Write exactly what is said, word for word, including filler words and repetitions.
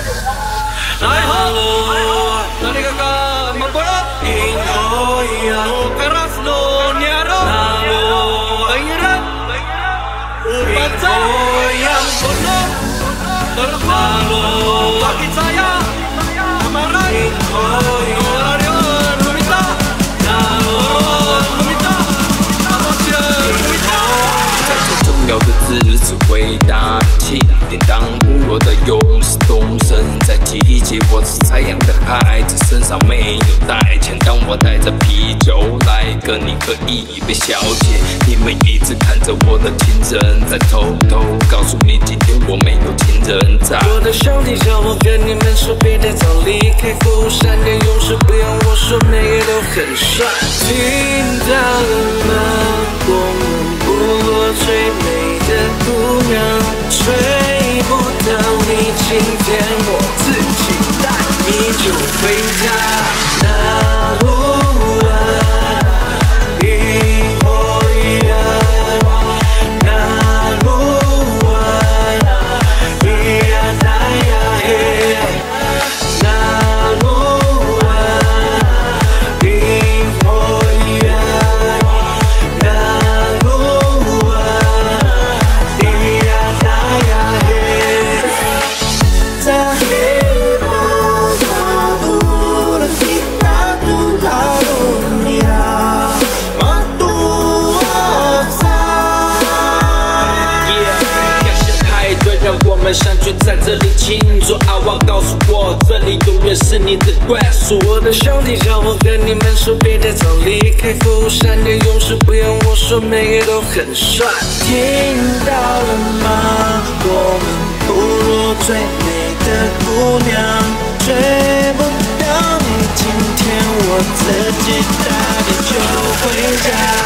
奈何何かが守る銀行やガラスのニャロナロアイラUpasa yang bodoh terlalu bagi saya amaran orang meminta orang meminta apa dia meminta 在这重要的日子伟大的起点当部落的勇士动身在季节我是太阳的孩子身上没有带钱当我带着啤酒来跟你喝一杯小姐你们一直看着我的情人在偷偷告诉你今天我没有情人在我的兄弟叫我跟你们说别太早离开孤山的勇士不用我说每个都很帅听到了吗我们部落最美的姑娘追不到你今天我自己带你就回家那路啊一模一样那路啊一呀那呀嘿那路啊一模一样那路啊一呀那呀嘿在黑白马路的地那路那路你啊马路啊在 Yeah 感谢派对让我们相聚在这里庆祝阿旺告诉我这里永远是你的归宿我的兄弟叫我跟你们说别太早离开富山的勇士不用我说每个都很帅听到了吗我们部落最美的姑娘追不到你今天我自己带你就回家